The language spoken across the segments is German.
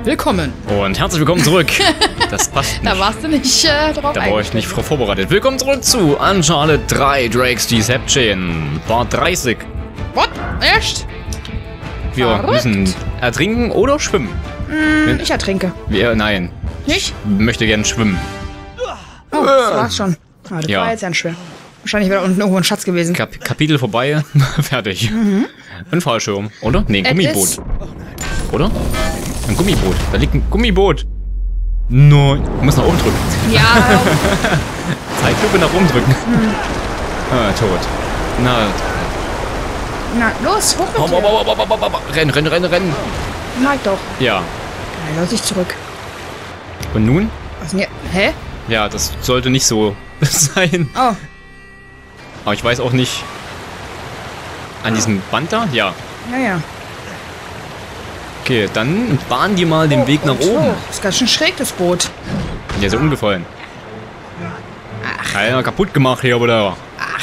Willkommen. Und herzlich willkommen zurück. Das passt nicht. Da warst du nicht drauf Da war ich nicht vorbereitet. Willkommen zurück zu Uncharted 3 Drake's Deception. Part 30. What? Echt? Wir Verrückt. müssen ertrinken oder schwimmen. Ich ertrinke. Nein. Nicht? Ich möchte gerne schwimmen. Oh, das war's schon. Ah, das Ja. war jetzt ja schwer. Wahrscheinlich wäre da unten irgendwo ein Schatz gewesen. Kapitel vorbei. Fertig. Ein Fallschirm, oder? Nee, ein Gummiboot. Oder? Ein Gummiboot. Da liegt ein Gummiboot. Nein. Du musst nach oben drücken. Ja, Zeitlupe nach oben drücken. Ah, tot. na los, hoch mit dir. Rennen. Nein, doch. Ja. Ja, lass ich zurück. Und nun? Was denn hier? Hä? Ja, das sollte nicht so sein. Oh, Aber ich weiß auch nicht. An diesem Band da? Ja. naja. Okay, dann bahn dir mal den Weg nach oben. Das ist ganz schön schräg, das Boot. Ja, so umgefallen. Keiner kaputt gemacht hier, oder?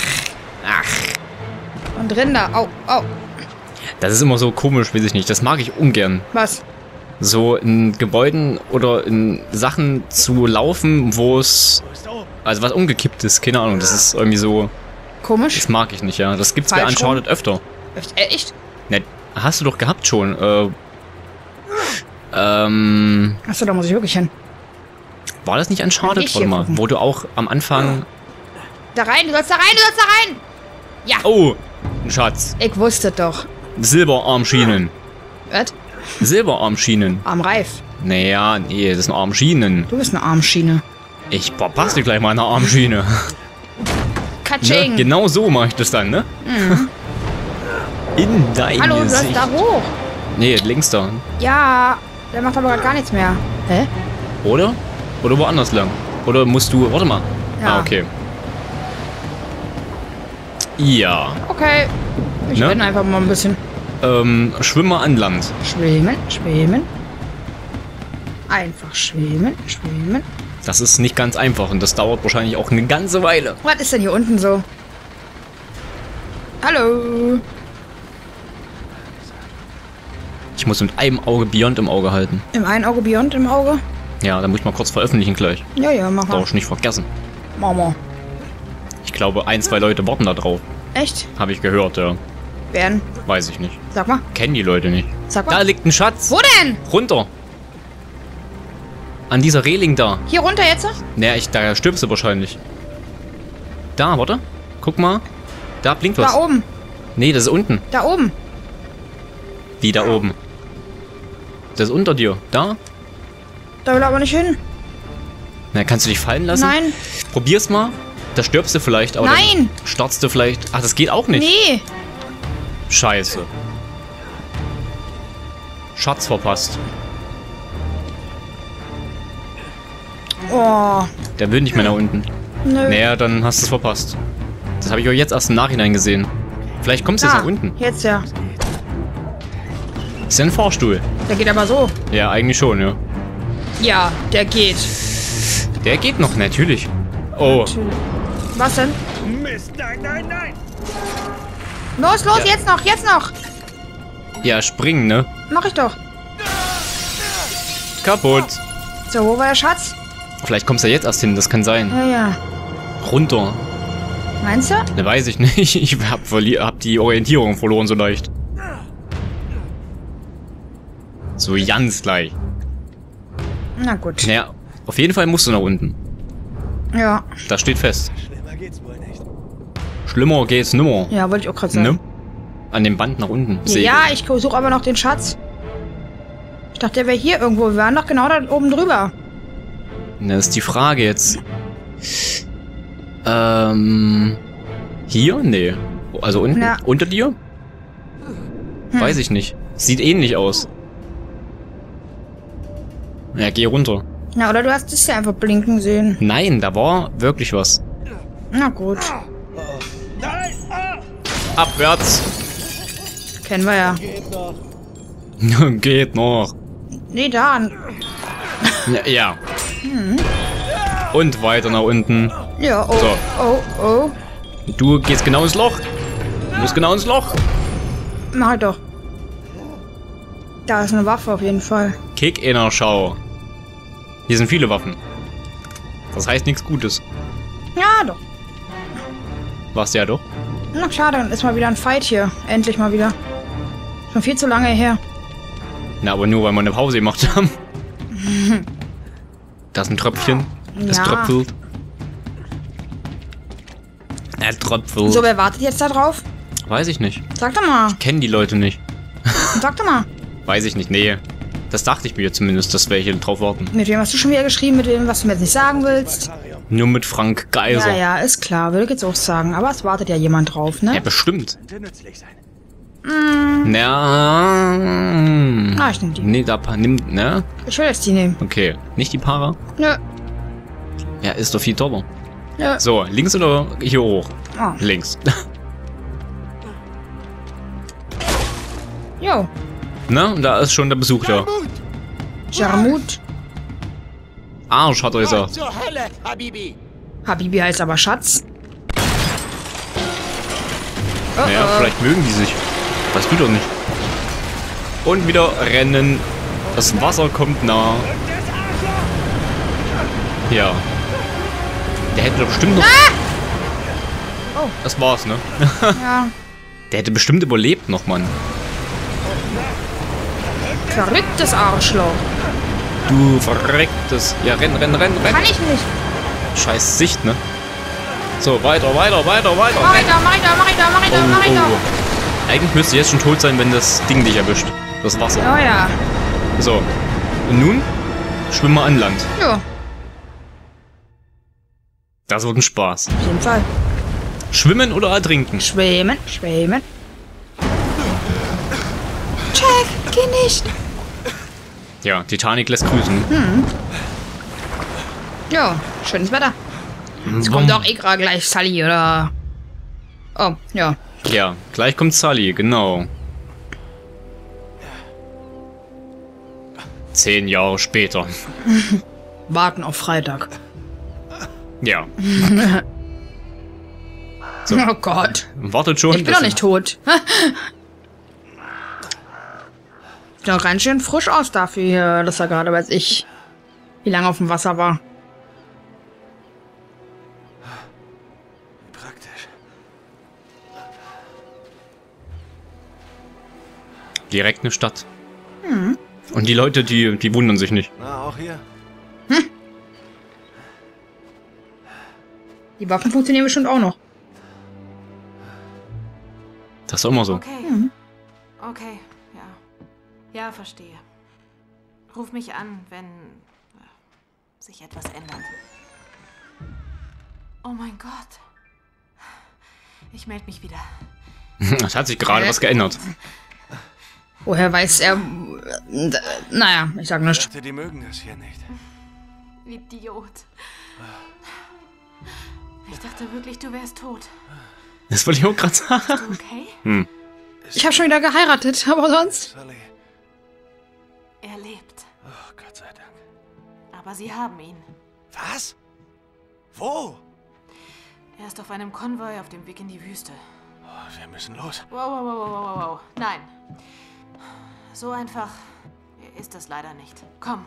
Und drin da. Au, au. Das ist immer so komisch, weiß ich nicht. Das mag ich ungern. Was? So in Gebäuden oder in Sachen zu laufen, wo es... Also was umgekippt ist, keine Ahnung. Das ist irgendwie so... Komisch. Das mag ich nicht, ja. Das gibt's bei Falsch rum? Uncharted öfter. Echt? Ne, hast du doch gehabt schon. Achso, da muss ich wirklich hin. War das nicht Kann Uncharted? ich Warte hier mal. gucken? Wo du auch am Anfang... Da rein, du sollst da rein, du sollst da rein! Ja, Oh, ein Schatz. ich wusste doch. Silberarmschienen. Was? Silberarmschienen. Armreif. Naja, nee, das sind Armschienen. Du bist eine Armschiene. Ich verpasse dir gleich mal eine Armschiene. Ne? Katsching. Genau so mache ich das dann, ne? In dein Hallo, du sollst Gesicht. da hoch. Nee, links da. Ja, der macht aber gerade gar nichts mehr. Hä? Oder? Oder woanders lang. Oder musst du... Warte mal. Ja. Ah, okay. Ja. Okay. Ich Ne? bin einfach mal ein bisschen. Schwimmer an Land. Schwimmen, schwimmen. Einfach schwimmen, schwimmen. Das ist nicht ganz einfach und das dauert wahrscheinlich auch eine ganze Weile. Was ist denn hier unten so? Hallo. Ich muss mit einem Auge Beyond im Auge halten. Im einen Auge Beyond im Auge? Ja, dann muss ich mal kurz veröffentlichen gleich. Ja, ja, mach mal. Darf ich nicht vergessen. Mama. Ich glaube, 1, 2 Leute warten da drauf. Echt? Habe ich gehört, ja. Werden? Weiß ich nicht. Sag mal. Kennen die Leute nicht. Sag Da mal. liegt ein Schatz. Wo denn? Runter. An dieser Reling da. Hier runter jetzt? Naja, da stirbst du wahrscheinlich. Da, warte. Guck mal. Da blinkt was. Da oben. Nee, das ist unten. Da oben. Wie da oben? Das ist unter dir. Da? Da will er aber nicht hin. Na, kannst du dich fallen lassen? Nein. Probier's mal. Da stirbst du vielleicht, aber Nein. dann startst du vielleicht. Ach, das geht auch nicht. Nee. Scheiße. Schatz verpasst. Oh. Der will nicht mehr nach unten. Nö. Naja, dann hast du es verpasst. Das habe ich auch jetzt erst im Nachhinein gesehen. Vielleicht kommst du jetzt Da. nach unten. Jetzt ja. Ist ja ein Fahrstuhl. Der geht aber so. Ja, eigentlich schon, ja. Ja, der geht. Der geht noch, natürlich. Oh, Was denn? Mist, nein! Los, los, Ja. jetzt noch. ja, springen, ne? Mach ich doch. Kaputt. So, wo war der Schatz? Vielleicht kommst du jetzt erst hin, das kann sein. Ja, ja. Runter. Meinst du? Ne, weiß ich nicht. Ich hab die Orientierung verloren so leicht. So ganz gleich. Na gut. Naja, auf jeden Fall musst du nach unten. Ja. Das steht fest. Schlimmer geht's wohl nicht. Schlimmer geht's nimmer. Ja, wollte ich auch gerade sagen. Ne? An dem Band nach unten. Sehe Ja, ich suche aber noch den Schatz. Ich dachte, der wäre hier irgendwo. Wir waren doch genau da oben drüber. Das ist die Frage jetzt. Hier? Nee. Also unten? Ja. Unter dir? Weiß ich nicht. Sieht ähnlich aus. Ja, geh runter. Na, oder du hast es ja einfach blinken sehen. Nein, da war wirklich was. Na gut. Nein! Abwärts. Kennen wir ja. Geht noch. Geht noch. Nee, da. Ja. Und weiter nach unten. Ja, oh. So. Oh, oh. Du gehst genau ins Loch. Du musst genau ins Loch. Mach halt doch. Da ist eine Waffe auf jeden Fall. Kick in der Schau. Hier sind viele Waffen. Das heißt nichts Gutes. Ja, doch. Was ja doch. Na, schade, dann ist mal wieder ein Fight hier. Endlich mal wieder. Schon viel zu lange her. Na, aber nur, weil wir eine Pause gemacht haben. Das ist ein Tröpfchen. Es Ja. tröpfelt. Er tröpfelt. So, wer wartet jetzt da drauf? Weiß ich nicht. Sag doch mal. Kennen die Leute nicht. Sag doch mal. Weiß ich nicht. Nee. Das dachte ich mir zumindest, dass welche drauf warten. Mit wem hast du schon wieder geschrieben? Mit wem, was du mir jetzt nicht sagen willst? Nur mit Frank Geiser. Ja, ja, ist klar. Würde ich jetzt auch sagen. Aber es wartet ja jemand drauf, Ja, ne? bestimmt. Könnte nützlich sein. Na. Ah, ich nehm die. Nee, da nimmt, ne? Ich will jetzt die nehmen. Okay. Nicht die Para? Nö. Ja, ist doch viel teurer. Nö. So, links oder hier hoch? Oh. Links. Jo. Ne? Und da ist schon der Besuch da. Jarmut. Arsch, hat er gesagt. Zur Hölle, Habibi! Habibi heißt aber Schatz. Oh, Naja, oh. vielleicht mögen die sich. Weißt du doch nicht. Und wieder rennen. Das Wasser kommt nah. Ja. Der hätte doch bestimmt noch... Oh. Das war's, ne? Ja. Der hätte bestimmt überlebt noch, Mann. Verrücktes Arschloch. Du verrecktes... Ja, renn. Kann ich nicht. Scheiß Sicht, ne? So, weiter. Mach ich da. Eigentlich müsste jetzt schon tot sein, wenn das Ding dich erwischt. Das Wasser. Oh ja. So. Und nun? Schwimm mal an Land. Ja, Das wird ein Spaß. auf jeden Fall. Schwimmen oder ertrinken? Schwimmen. Check, geh nicht. Ja, Titanic lässt grüßen. Ja, schönes Wetter. Jetzt kommt auch Ikra gleich, Sully, oder? Oh, ja. Ja, gleich kommt Sully, genau. 10 Jahre später. Warten auf Freitag. Ja. Oh Gott. Wartet schon. Ich bin doch nicht tot. Sieht doch ganz schön frisch aus dafür, dass er gerade, weiß ich, wie lange auf dem Wasser war. Praktisch. Direkt eine Stadt. Und die Leute, die wundern sich nicht. Na, auch hier? Die Waffen funktionieren bestimmt auch noch. Das ist immer so. Okay. Okay, ja. Ja, verstehe. Ruf mich an, wenn sich etwas ändert. Oh mein Gott. Ich melde mich wieder. Es hat sich gerade was geändert. Woher weiß er... Naja, ich sag Ich nichts. dachte, die mögen das hier nicht. Idiot. Ich dachte wirklich, du wärst tot. Das wollte ich auch gerade sagen. Okay? Ich habe schon wieder geheiratet, aber sonst... Sully. Er lebt. Oh, Gott sei Dank. Aber sie haben ihn. Was? Wo? Er ist auf einem Konvoi auf dem Weg in die Wüste. Oh, wir müssen los. Wow. Nein. So einfach ist das leider nicht. Komm.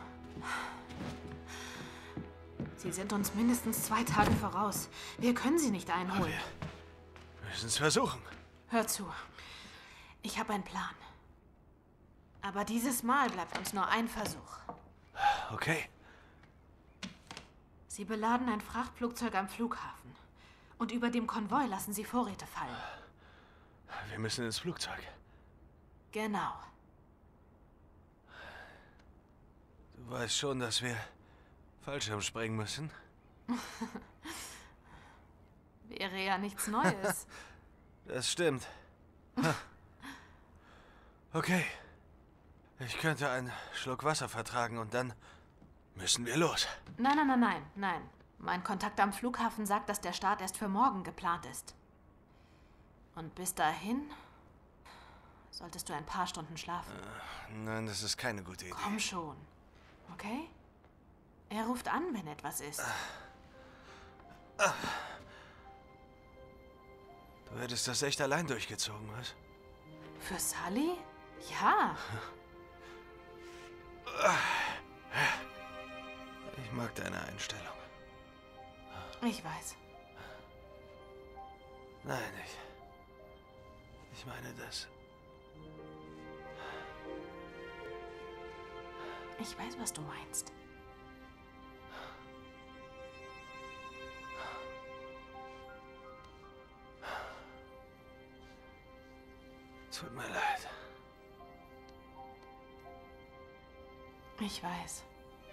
Sie sind uns mindestens 2 Tage voraus. Wir können sie nicht einholen. Wir müssen es versuchen. Hör zu. Ich habe einen Plan. Aber dieses Mal bleibt uns nur ein Versuch. Okay. Sie beladen ein Frachtflugzeug am Flughafen. Und über dem Konvoi lassen sie Vorräte fallen. Wir müssen ins Flugzeug. Genau. Du weißt schon, dass wir Fallschirm springen müssen. Wäre ja nichts Neues. Das stimmt. Ha. Okay. Ich könnte einen Schluck Wasser vertragen und dann müssen wir los. Nein. Mein Kontakt am Flughafen sagt, dass der Start erst für morgen geplant ist. Und bis dahin solltest du ein paar Stunden schlafen. Nein, das ist keine gute Idee. Komm schon. Okay? Er ruft an, wenn etwas ist. Du hättest das echt allein durchgezogen, was? Für Sully? Ja. Ich mag deine Einstellung. Ich weiß. Nein, ich meine das. Ich weiß, was du meinst. Tut mir leid. Ich weiß.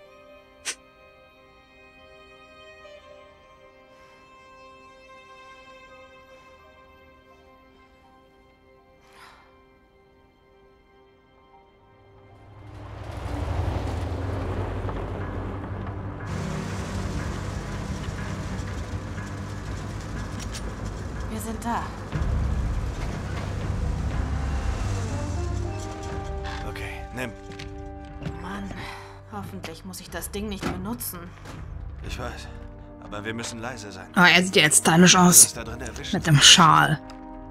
Wir sind da. Okay, nimm. Mann, hoffentlich muss ich das Ding nicht benutzen. Ich weiß. Aber wir müssen leise sein. Aber er sieht ja jetzt stylisch Was aus. ist da drin erwischt? Mit dem Schal.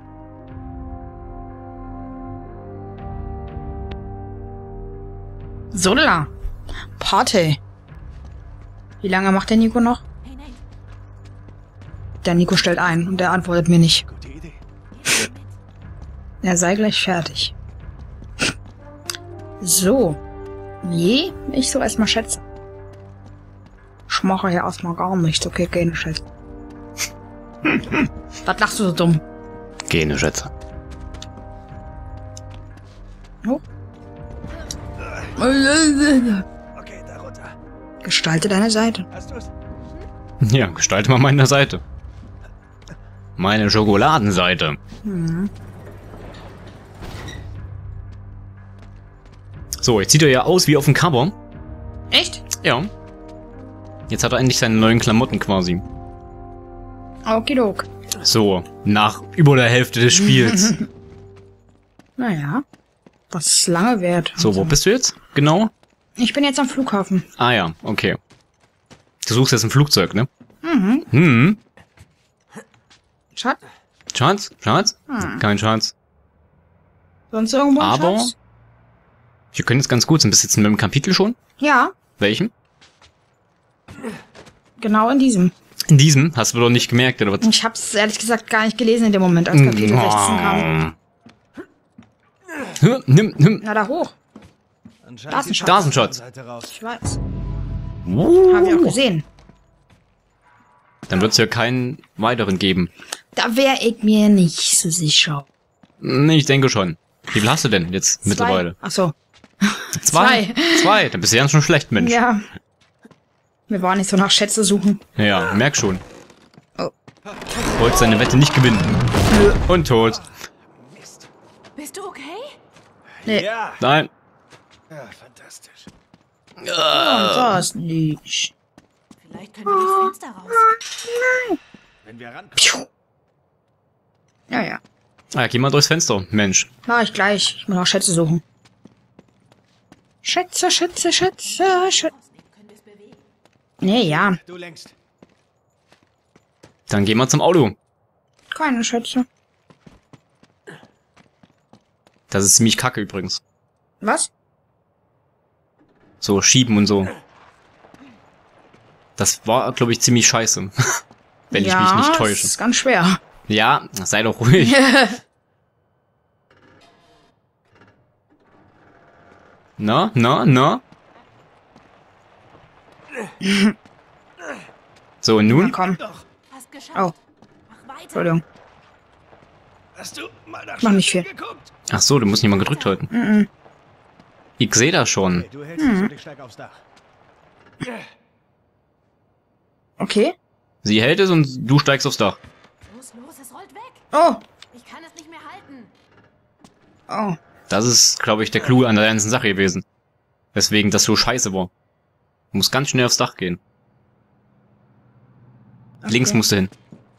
Sola. Party. Wie lange macht der Nico noch? Hey, Nate, Der Nico stellt ein und er antwortet mir nicht. Gute Idee. geh mit. Er sei gleich fertig. So. Je, ich so erstmal schätze. Ich mache ja erstmal gar nichts. Okay, keine Schätze. Was lachst du so dumm? Gene Schätze. Oh. Okay, da runter. Gestalte deine Seite. Hast du's? Ja, gestalte mal meine Seite. Meine Schokoladenseite. Hm. So, jetzt sieht er ja aus wie auf dem Cover. Echt? Ja. Jetzt hat er endlich seine neuen Klamotten quasi. Okidok. So, nach über der Hälfte des Spiels. Naja. Das ist lange wert. So, wo bist du jetzt? Genau? Ich bin jetzt am Flughafen. Ah ja, okay. Du suchst jetzt ein Flugzeug, ne? Mhm. Hm. Schatz? Schatz? Schatz? Kein Schatz. Sonst irgendwo ein Aber Schatz? wir können jetzt ganz gut sein. Bist du jetzt in einem Kapitel schon? Ja, Welchem? genau in diesem. In diesem? Hast du doch nicht gemerkt, oder was? Ich hab's ehrlich gesagt gar nicht gelesen in dem Moment, als Kapitel 16 kam. Nimm. Na, da hoch. Da ist ein Schatz. Da ist ein Schatz. Seite raus. Ich weiß. Haben wir auch gesehen. Dann wird es ja keinen weiteren geben. Da wäre ich mir nicht so sicher. Ich denke schon. Wie viel hast du denn jetzt mittlerweile? Achso. Zwei? Zwei? Dann bist du ganz schon schlecht, Mensch. Ja. Wir waren nicht so nach Schätze suchen. Ja, merk schon. Oh. Wollte seine Wette nicht gewinnen. Und tot. Bist du okay? Nee. Ja. Nein. Ja, fantastisch. Das nicht. Vielleicht können wir durchs Fenster raus. Wenn wir rankommen. Ja, ja. Ah, geh mal durchs Fenster, Mensch. Mach ich gleich. Ich muss noch Schätze suchen. Schätze, Schätze, Schätze, Schätze. Können wir es bewegen? Nee, ja. Du längst. Dann geh mal zum Auto. Keine Schätze. Das ist ziemlich kacke übrigens. Was? So, schieben und so. Das war, glaube ich, ziemlich scheiße. Wenn ich mich nicht Das täusche. ist ganz schwer. Ja, sei doch ruhig. Na? So, und Na nun? komm. Fast geschafft. Oh, Mach weiter. Entschuldigung. Hast du mal nach Mach nicht viel. geguckt? Ach so, du musst nicht mal gedrückt halten. Mhm. Ich sehe das schon. Okay, du hältst es und ich steig aufs Dach. Okay. Sie hält es und du steigst aufs Dach. Los, es rollt weg. Oh. Ich kann es nicht mehr halten. Oh. Das ist, glaube ich, der Clou an der ganzen Sache gewesen. Weswegen das so scheiße war. Du musst ganz schnell aufs Dach gehen. Okay. Links musst du hin.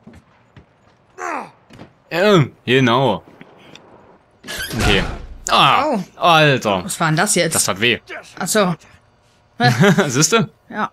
Ja, genau. Okay. Ah, Oh. Alter. Was war denn das jetzt? Das tat weh. Achso. Siehste? Ja.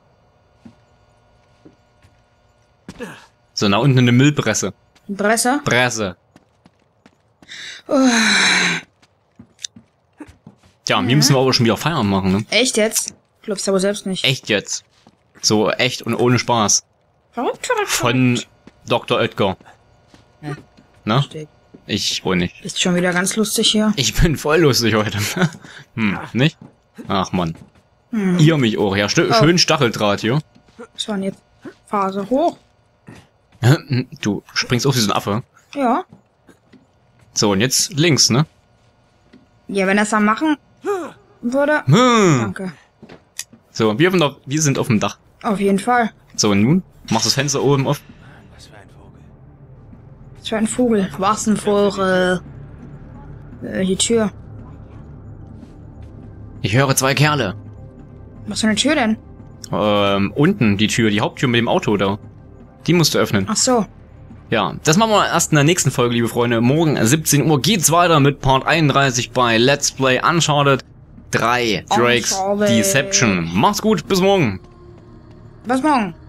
So, nach unten eine Müllpresse. Presse. Presse. Tja, wir müssen wir aber schon wieder Feierabend machen, ne? Echt jetzt? Glaubst du aber selbst nicht. Echt jetzt. So echt und ohne Spaß. Verrückt. Von Dr. Oetker. Ja. Ne? Steht. Ich wohl nicht. Ist schon wieder ganz lustig hier. Ich bin voll lustig heute. Nicht? Ach Mann. Ihr mich auch, ja. Schön Stacheldraht hier. Was war denn jetzt? Phase hoch. Du springst auf wie so ein Affe. Ja. So, und jetzt links, ne? Ja, wenn er es dann machen würde. Hm. Danke. So, wir sind auf dem Dach. Auf jeden Fall. So, und nun? Machst das Fenster oben auf? Was für ein Vogel. Was für ein Vogel. Was ein Vogel. Die Tür. Ich höre 2 Kerle. Was für eine Tür denn? Unten die Tür, die Haupttür mit dem Auto da. Die musst du öffnen. Ach so. Ja, das machen wir erst in der nächsten Folge, liebe Freunde. Morgen 17 Uhr geht's weiter mit Part 31 bei Let's Play Uncharted 3 Drake's Uncharted. Deception. Macht's gut, bis morgen. Bis morgen.